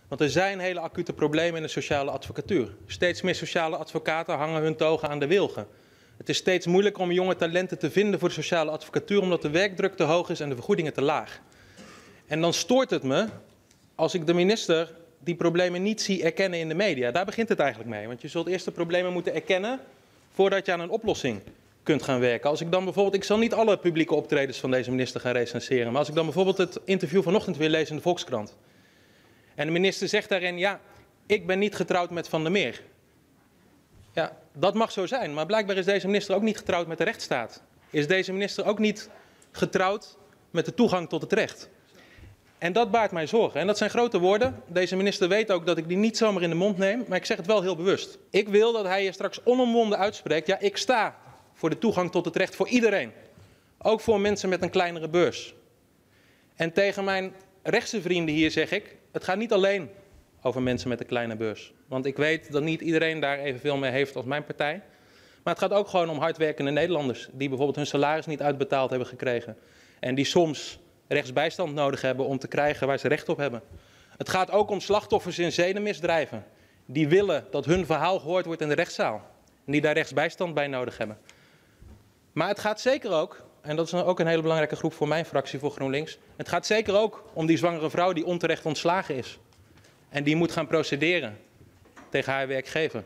Want er zijn hele acute problemen in de sociale advocatuur. Steeds meer sociale advocaten hangen hun togen aan de wilgen. Het is steeds moeilijker om jonge talenten te vinden voor de sociale advocatuur, omdat de werkdruk te hoog is en de vergoedingen te laag. En dan stoort het me als ik de minister die problemen niet zie erkennen in de media. Daar begint het eigenlijk mee. Want je zult eerst de problemen moeten erkennen voordat je aan een oplossing kunt gaan werken. Als ik dan bijvoorbeeld, ik zal niet alle publieke optredens van deze minister gaan recenseren, maar als ik dan bijvoorbeeld het interview vanochtend weer lees in de Volkskrant. En de minister zegt daarin, ja, ik ben niet getrouwd met Van der Meer. Ja, dat mag zo zijn, maar blijkbaar is deze minister ook niet getrouwd met de rechtsstaat. Is deze minister ook niet getrouwd met de toegang tot het recht. En dat baart mij zorgen. En dat zijn grote woorden. Deze minister weet ook dat ik die niet zomaar in de mond neem, maar ik zeg het wel heel bewust. Ik wil dat hij hier straks onomwonden uitspreekt, ja, ik sta voor de toegang tot het recht voor iedereen. Ook voor mensen met een kleinere beurs. En tegen mijn rechtse vrienden hier zeg ik, het gaat niet alleen over mensen met een kleine beurs. Want ik weet dat niet iedereen daar evenveel mee heeft als mijn partij. Maar het gaat ook gewoon om hardwerkende Nederlanders die bijvoorbeeld hun salaris niet uitbetaald hebben gekregen. En die soms rechtsbijstand nodig hebben om te krijgen waar ze recht op hebben. Het gaat ook om slachtoffers in zedenmisdrijven. Die willen dat hun verhaal gehoord wordt in de rechtszaal. En die daar rechtsbijstand bij nodig hebben. Maar het gaat zeker ook, en dat is ook een hele belangrijke groep voor mijn fractie, voor GroenLinks. Het gaat zeker ook om die zwangere vrouw die onterecht ontslagen is. En die moet gaan procederen tegen haar werkgever.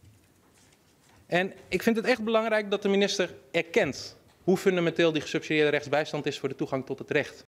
En ik vind het echt belangrijk dat de minister erkent hoe fundamenteel die gesubsidieerde rechtsbijstand is voor de toegang tot het recht.